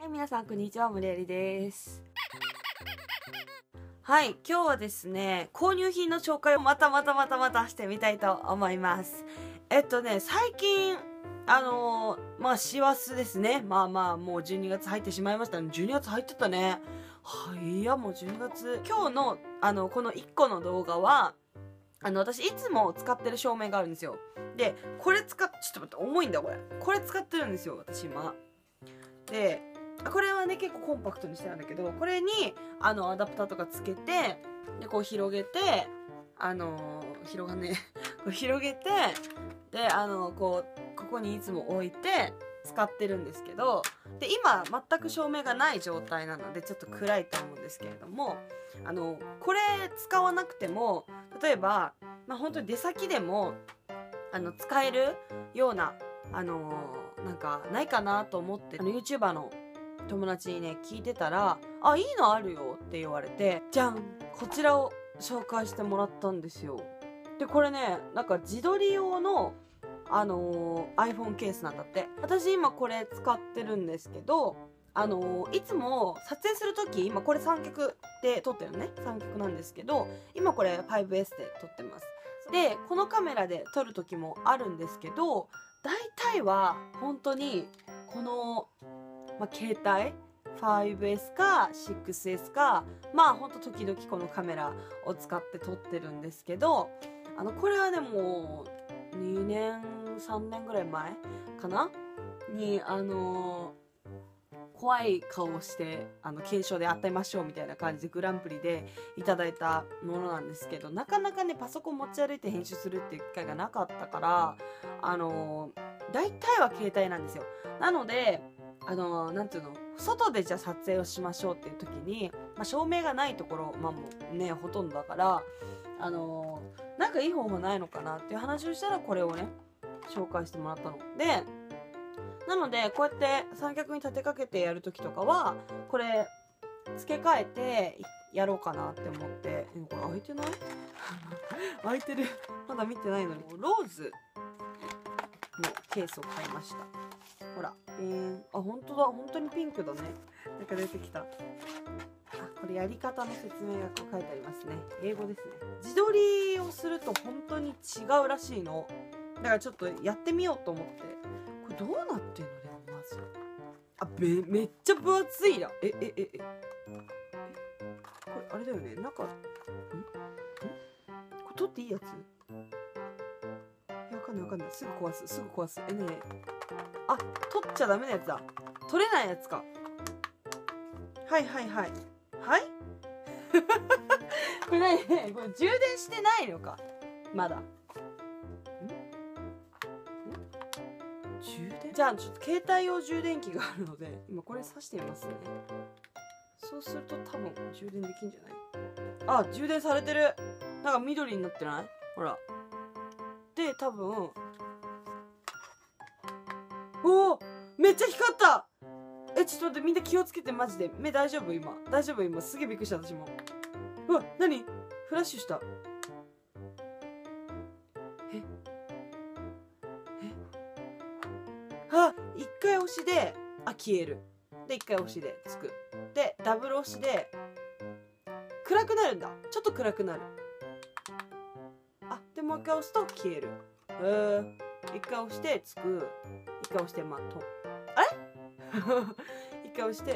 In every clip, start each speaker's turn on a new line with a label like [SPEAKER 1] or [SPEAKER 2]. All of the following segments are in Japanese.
[SPEAKER 1] 皆さんこんにちは、無理やりです。はい、今日はですね、購入品の紹介をまたしてみたいと思います。最近、師走ですね。もう12月入ってしまいましたね。12月入ってたね。はい、いや、もう12月。今日の、この1個の動画は、私いつも使ってる照明があるんですよ。で、ちょっと待って、重いんだ、これ。これ使ってるんですよ、私今。で、これはね、結構コンパクトにしてあるんだけど、これに、アダプターとかつけて、で、こう広げて、広がね、こう広げて、で、ここにいつも置いて、使ってるんですけど、で、今、全く照明がない状態なので、ちょっと暗いと思うんですけれども、これ使わなくても、例えば、本当に出先でも、使えるような、なんか、ないかなと思って、YouTuber の友達にね、聞いてたら、あ、いいのあるよって言われて、じゃん、こちらを紹介してもらったんですよ。で、これね、なんか自撮り用の、iPhone ケースなんだって。私今これ使ってるんですけど、いつも撮影するとき、今これ三脚で撮ってるのね。三脚なんですけど、今これ 5S で撮ってます。で、このカメラで撮るときもあるんですけど、大体は本当にこの、携帯 5S か 6S か、ほんと時々このカメラを使って撮ってるんですけど、これはね、もう2年3年ぐらい前かなに怖い顔をして検証でやってみましょうみたいな感じでグランプリでいただいたものなんですけど、なかなかねパソコン持ち歩いて編集するっていう機会がなかったから、大体は携帯なんですよ。なのでなんていうの、外でじゃあ撮影をしましょうっていう時に、照明がないところ、もうねほとんどだから、なんかいい方法ないのかなっていう話をしたら、これをね紹介してもらったので、なのでこうやって三脚に立てかけてやる時とかはこれ付け替えてやろうかなって思って。これ開いてない開いてる。まだ見てないのに。ローズのケースを買いました。ほら、本当だ、本当にピンクだね。なんか出てきた。これやり方の説明が書いてありますね。英語ですね。自撮りをすると本当に違うらしいの。だからちょっとやってみようと思って。これどうなってんのでもまず。めっちゃ分厚いや。これあれだよね。これ取っていいやつ？わかんない。すぐ壊す。ねえ。あ、取っちゃダメなやつだ。取れないやつか。はいこれ何？これ充電してないのかまだ。充電？じゃあちょっと携帯用充電器があるので今これ挿してみますね。そうすると多分充電できんじゃない？あ、充電されてる。なんか緑になってない？ほら。で、多分、おお、めっちゃ光った。ちょっと待って、みんな気をつけて、マジで。目大丈夫今。大丈夫今。すげえびっくりした、私も。うわ、何？フラッシュした。一回押しで、消える。で、一回押しでつく。で、ダブル押しで、暗くなるんだ。ちょっと暗くなる。で、もう一回押すと消える。一回押してつく。一回押して、あれ一回押して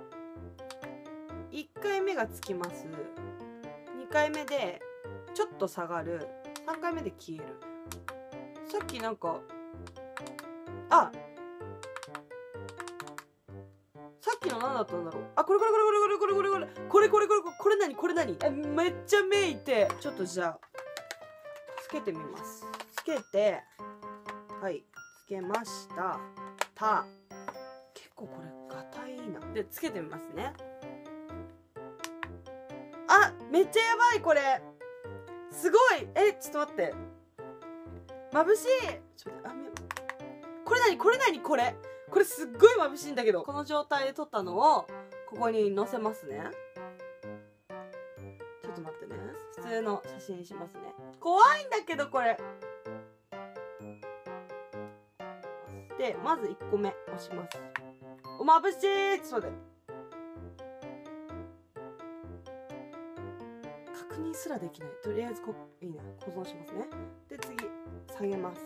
[SPEAKER 1] 、1回目がつきます。2回目でちょっと下がる。3回目で消える。さっきなんか、さっきの何だったんだろう。これ何めっちゃ目いて。ちょっとじゃあつけてみます。つけて、はい、つけました。結構これガタイいいな。で、つけてみますね。めっちゃやばいこれ。すごい。ちょっと待って。眩しい。ちょっと待って。これすっごい眩しいんだけど。この状態で撮ったのをここに載せますね。ちょっと待ってね。普通の写真にしますね。怖いんだけどこれ。で、まず1個目押します。 眩しい。ちょっと待って。確認すらできない。とりあえずいいね、保存しますね。で次下げます。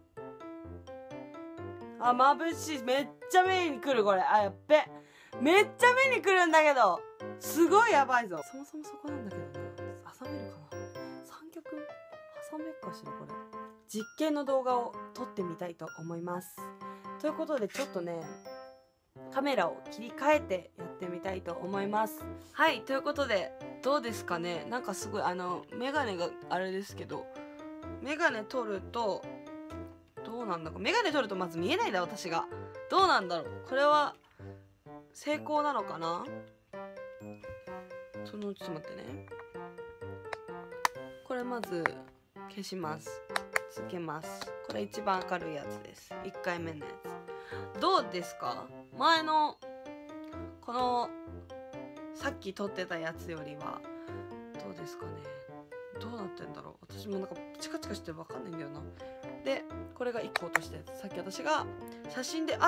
[SPEAKER 1] あ、眩しい。めっちゃ目にくるこれ。あ、やっべ。めっちゃ目にくるんだけど、すごいやばいぞ。そもそもそこなんだけどな。挟めるかな。三脚挟めっかしらこれ。実験の動画を撮ってみたいと思います。ということでちょっとね、カメラを切り替えてやってみたいと思います。はい、ということでどうですかね。なんかすごいメガネがあれですけど、メガネ取るとどうなんだか。メガネ取るとまず見えないんだ私が。どうなんだろう。これは成功なのかな。ちょっと待ってね。これまず消します。つけます。これ一番明るいやつです。1回目のやつ。どうですか。前のこのさっき撮ってたやつよりはどうですかね。どうなってんだろう。私もなんかチカチカして分かんないんだよな。でこれが1個落としたやつ。さっき私が写真で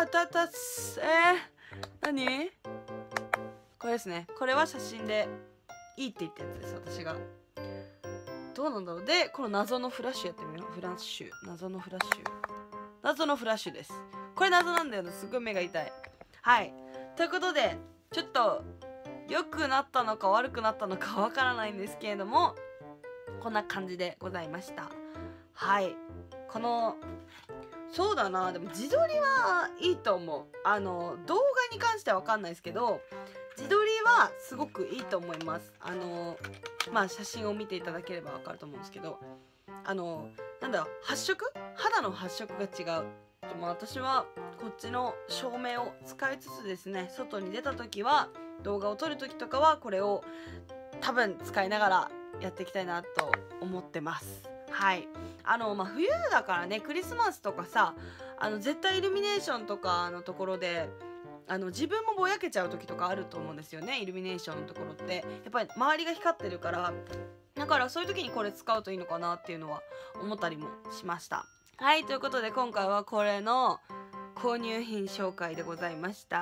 [SPEAKER 1] 何これですね。これは写真でいいって言ったやつです。私がどうなんだろう。でこの謎のフラッシュやってみよう。フラッシュ、謎のフラッシュ、謎のフラッシュです。これ謎なんだよな。すごい目が痛い。はい、ということでちょっと良くなったのか悪くなったのかわからないんですけれども、こんな感じでございました。はい、このそうだな。でも自撮りはいいと思う。動画に関しては分かんないですけど、自撮りはすごくいいと思います。まあ写真を見ていただければ分かると思うんですけど、なんだろう、発色、肌の発色が違う。でも私はこっちの照明を使いつつですね、外に出た時は、動画を撮る時とかはこれを多分使いながらやっていきたいなと思ってます。はい、冬だからね、クリスマスとかさ、絶対イルミネーションとかのところで自分もぼやけちゃう時とかあると思うんですよね。イルミネーションのところってやっぱり周りが光ってるから、だからそういう時にこれ使うといいのかなっていうのは思ったりもしました。はい、ということで今回はこれの購入品紹介でございました。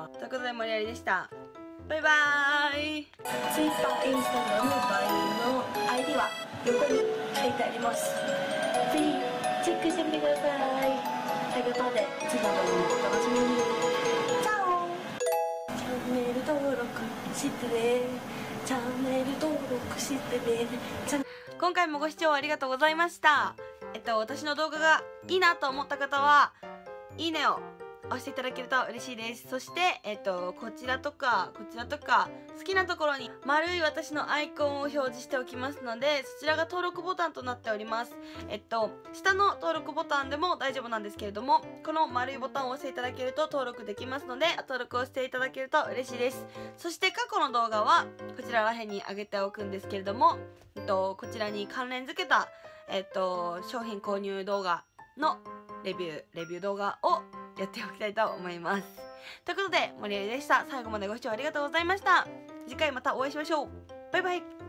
[SPEAKER 1] ということで森有でした。バイバーイ。
[SPEAKER 2] Twitter、インスタグラム、LINE の ID は横に書いてあります。ぜひチェックしてみてください。ということで次の動画もお楽しみに。チャオ。チャンネル登録してね。チャンネル登録してね。
[SPEAKER 1] 今回もご視聴ありがとうございました。私の動画がいいなと思った方はいいねを押していただけると嬉しいです。そして、こちらとかこちらとか好きなところに丸い私のアイコンを表示しておきますので、そちらが登録ボタンとなっております。下の登録ボタンでも大丈夫なんですけれども、この丸いボタンを押していただけると登録できますので、登録をしていただけると嬉しいです。そして過去の動画はこちらら辺に上げておくんですけれども、こちらに関連付けた、商品購入動画のレビュー動画をやっておきたいと思います。ということで森有でした。最後までご視聴ありがとうございました。次回またお会いしましょう。バイバイ。